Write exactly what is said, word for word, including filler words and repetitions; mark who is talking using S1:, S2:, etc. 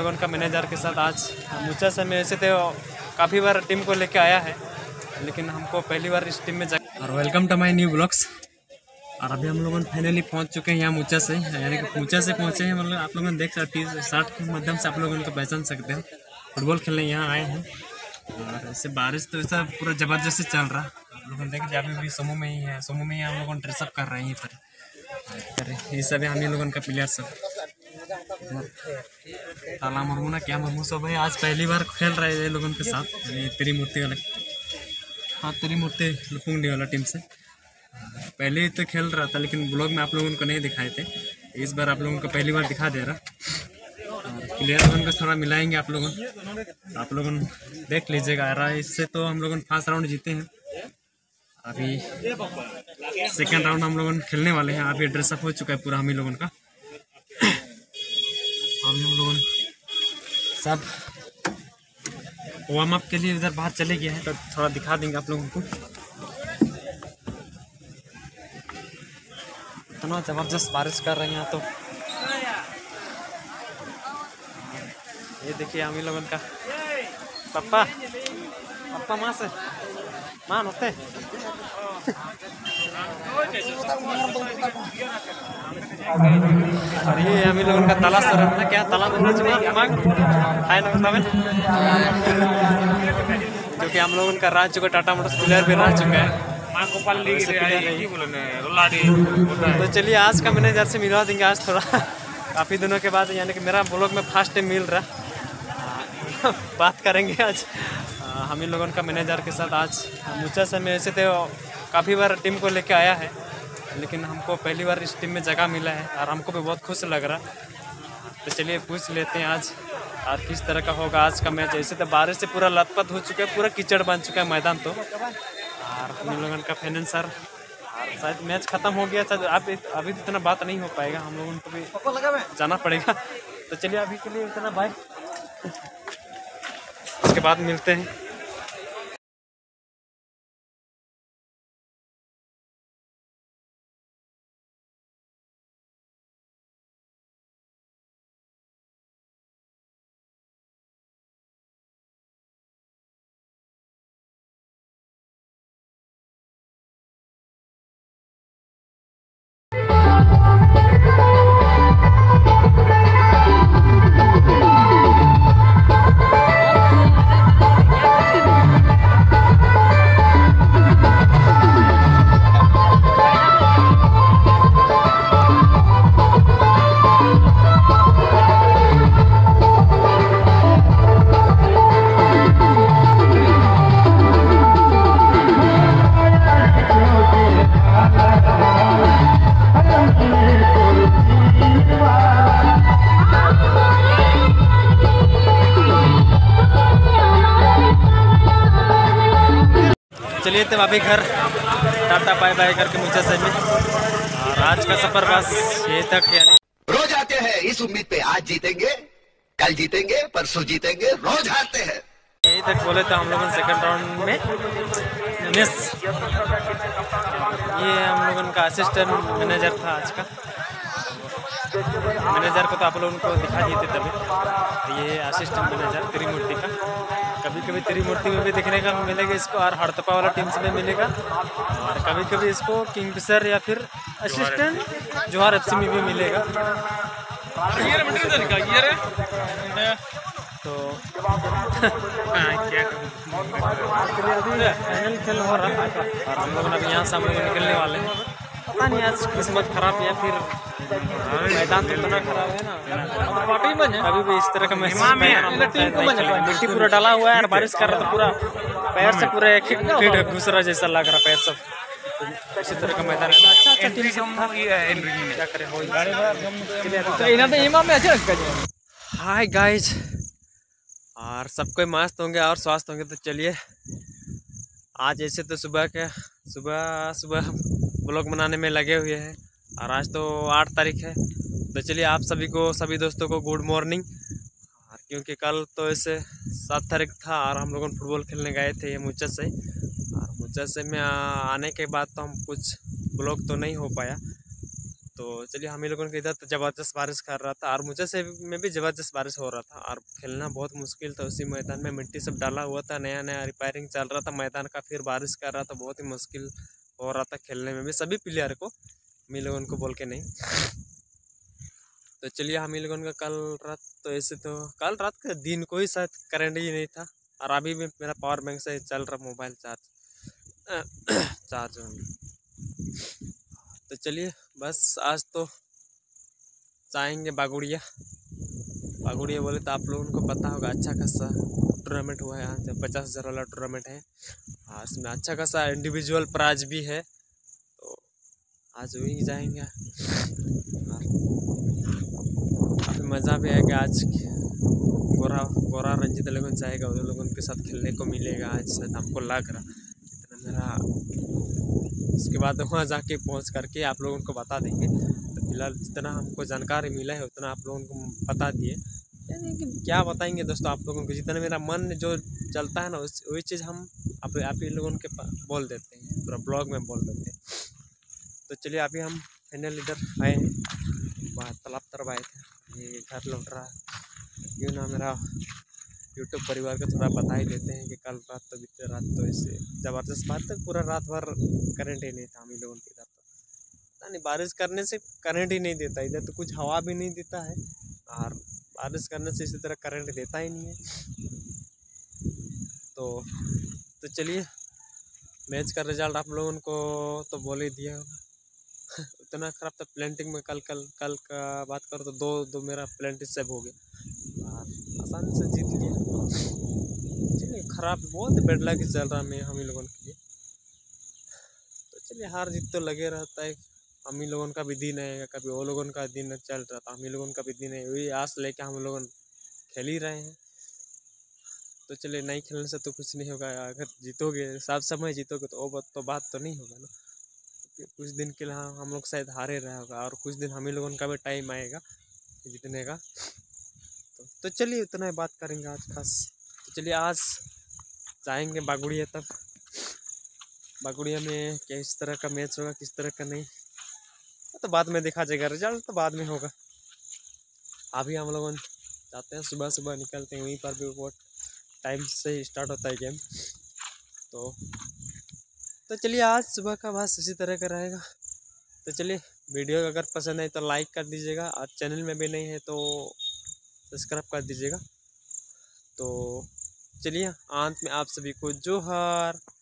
S1: लोगों का मैनेजर के साथ आज मुचा से में ऐसे तो काफ़ी बार टीम को लेके आया है, लेकिन हमको पहली बार इस टीम में जा। और welcome to my new blogs. और अभी हम लोग फाइनली पहुंच चुके हैं यहाँ मुचा से, यानी कि मुचा से पहुंचे हैं। मतलब आप लोगों ने देख सकते हैं शर्ट के माध्यम से आप लोग उनको पहचान सकते हो। फुटबॉल खेलने यहाँ आए हैं और ऐसे बारिश तो ऐसा पूरा ज़बरदस्त चल रहा। आप लोग देख लीजिए अभी भी समूह में ही है, समूह में ही हम लोग ड्रेसअप कर रहे हैं पर ये सब है हम ही लोगों का प्लेयर सब। ताला मुर्मू ना क्या मुर्मू सब है, आज पहली बार खेल रहे हैं लोगों के साथ। तेरी मूर्ति वाला, हाँ तेरी मूर्ति लुपुंगडी वाला टीम से पहले ही तो खेल रहा था, लेकिन ब्लॉग में आप लोगों को नहीं दिखाए थे। इस बार आप लोगों को पहली बार दिखा दे रहा। प्लेयर लोगों को थोड़ा मिलाएंगे आप लोगों, आप लोगों देख लीजिएगा। रहा इससे तो हम लोगों फर्स्ट राउंड जीते हैं, अभी सेकंड राउंड हम लोगों खेलने वाले हैं। अभी ड्रेसअप हो चुका है पूरा हम ही लोगों का। अभी हम लोगों सब वार्म अप के लिए इधर बाहर चले गए हैं, तो थोड़ा दिखा देंगे आप लोगों को। इतना ज़बरदस्त बारिश कर रहे हैं यहाँ तो। ये देखिए हम ही लोगों का पप्पा पप्पा माँ से मान होते और ये हम ही लोगों का ताला सर ना क्या ताला है ना, क्योंकि हम लोगों का रह चुका टाटा मोटर्स प्लेयर भी रह चुका है। तो चलिए आज का मैनेजर से मिलवा देंगे आज थोड़ा काफ़ी दिनों के बाद, यानी कि मेरा ब्लॉग में फर्स्ट टाइम मिल रहा। बात करेंगे आज हम ही लोगों का मैनेजर के साथ। आज मुचा से में ऐसे तो काफ़ी बार टीम को लेके आया है, लेकिन हमको पहली बार इस टीम में जगह मिला है और हमको भी बहुत खुश लग रहा। तो चलिए पूछ लेते हैं आज और किस तरह का होगा आज का मैच। ऐसे तो बारिश से पूरा लथपथ हो चुका है, पूरा कीचड़ बन चुका है मैदान तो। और हम लोगों का फाइनेंसर और शायद मैच ख़त्म हो गया था, अब अभी तो इतना बात नहीं हो पाएगा, हम लोगों को भी जाना पड़ेगा। तो चलिए अभी के लिए इतना बाय, उसके बाद मिलते हैं। चलिए तो अभी घर टाटा बाय बाय करके मुझे से में, और आज का सफर बस ये तक। यानी
S2: रोज आते हैं इस उम्मीद पे, आज जीतेंगे, कल जीतेंगे, परसों जीतेंगे, रोज हारते हैं।
S1: यही तक बोले तो हम लोगों सेकंड राउंड में मिस। ये हम लोगों का असिस्टेंट मैनेजर था आज का। मैनेजर को तो आप लोगों को दिखा दिए थे तभी। ये असिस्टेंट मैनेजर त्रिमूर्ति का, कभी कभी त्रिमूर्ति में भी देखने का मिलेगा इसको, और हड़तपा वाला टीम से भी मिलेगा, और कभी कभी इसको किंगफिशर या फिर असिस्टेंट जोहार एफसी में भी मिलेगा। तो क्या फाइनल खेल हो रहा है और हम लोग अभी यहाँ से हम लोग निकलने वाले हैं। पता नहीं आज किस्मत खराब या फिर मैदान तो इतना खराब है ना, अभी भी इस तरह का मिट्टी पूरा डाला हुआ है और बारिश कर रहा था, पूरा पैर से पूरा एक फीट घुस रहा जैसा लग रहा पैर सब। इसी तरह का मैदान है। अच्छा अच्छा टीम क्या करें। हाय गाइज, और सबको मस्त होंगे और स्वस्थ होंगे। तो चलिए आज ऐसे तो सुबह के सुबह सुबह ब्लॉग बनाने में लगे हुए हैं, और आज तो आठ तारीख है। तो चलिए आप सभी को, सभी दोस्तों को गुड मॉर्निंग। क्योंकि कल तो ऐसे सात तारीख था और हम लोग फुटबॉल खेलने गए थे ये मुचा से, और मुचा से में आने के बाद तो हम कुछ ब्लॉग तो नहीं हो पाया। तो चलिए हम ही लोगों के इधर तो ज़बरदस्त बारिश कर रहा था और मुझे से में भी ज़बरदस्त बारिश हो रहा था और खेलना बहुत मुश्किल था। उसी मैदान में मिट्टी सब डाला हुआ था, नया नया रिपेयरिंग चल रहा था मैदान का, फिर बारिश कर रहा था, बहुत ही मुश्किल हो रहा था खेलने में भी सभी प्लेयर को, हम ही लोगों को बोल के नहीं। तो चलिए हम ही लोगों का कल रात तो ऐसे तो कल रात के दिन को ही शायद करंट ही नहीं था और अभी भी मेरा पावर बैंक से चल रहा मोबाइल चार्ज चार्ज तो चलिए बस आज तो जाएंगे बागुड़िया। बागुड़िया बोले तो आप लोगों को पता होगा अच्छा खासा टूर्नामेंट हुआ है, यहाँ से पचास हज़ार वाला टूर्नामेंट है। हाँ, इसमें अच्छा खासा इंडिविजुअल प्राइज भी है, तो आज वही जाएंगे और काफ़ी मज़ा भी आएगा। आज गोरा गोरा रंजित लोगों जाएगा, उन लोगों के साथ खेलने को मिलेगा आज शायद, हमको लग रहा जितना मेरा। उसके बाद वहाँ जाके पहुँच करके आप लोगों को बता देंगे। तो फिलहाल जितना हमको जानकारी मिला है उतना आप लोगों को बता दिए, यानी कि क्या बताएंगे दोस्तों आप लोगों को, जितना मेरा मन जो चलता है ना उस वही चीज़ हम आप आप ही लोगों के बोल देते हैं, पूरा ब्लॉग में बोल देते हैं। तो चलिए अभी हम फाइनल इधर आए हैं, तालाब तरफ आए थे, ये घर लौट रहा है। यूँ ना मेरा यूट्यूब परिवार को थोड़ा बता ही देते हैं कि कल रात तो बीते रात तो ऐसे ज़बरदस्त बात है, पूरा रात भर करंट ही नहीं था हम ही लोगों के इधर। तो नहीं, बारिश करने से करंट ही नहीं देता इधर, तो कुछ हवा भी नहीं देता है और बारिश करने से इसी तरह करंट देता ही नहीं है। तो तो चलिए मैच का रिजल्ट आप लोगों को तो बोल ही दिया होगा उतना खराब था प्लेंटिंग में। कल कल कल का बात करो तो दो दो मेरा प्लेंटिंग सेव हो गया और आसानी से जीत लिया। चलिए खराब बहुत बेड लग चल रहा है हम ही लोगों के लिए। तो चलिए हार जीत तो लगे रहता है, हम ही लोगों का भी दिन है, कभी वो लोगों का दिन चल रहा था, हम ही लोगों का भी दिन है, वही आस लेके हम लोग खेल ही रहे हैं। तो चलिए नहीं खेलने से तो कुछ नहीं होगा, अगर जीतोगे सब समय जीतोगे तो वो तो बात तो नहीं होगा ना। तो कुछ दिन के लिए हम लोग शायद हारे रहे होगा और कुछ दिन हम ही लोगों का भी टाइम आएगा जीतने का। तो, तो चलिए उतना ही बात करेंगे आज खास। तो चलिए आज जाएंगे बागुड़िया तक, बागुड़िया में किस तरह का मैच होगा किस तरह का नहीं तो बाद में देखा जाएगा, रिजल्ट तो बाद में होगा। अभी हम लोग जाते हैं, सुबह सुबह निकलते हैं, वहीं पर भी बहुत टाइम से ही स्टार्ट होता है गेम। तो तो चलिए आज सुबह का बस इसी तरह का रहेगा। तो चलिए वीडियो अगर पसंद है तो लाइक कर दीजिएगा और चैनल में भी नहीं है तो सब्सक्राइब कर दीजिएगा। तो चलिए अंत में आप सभी को जोहार।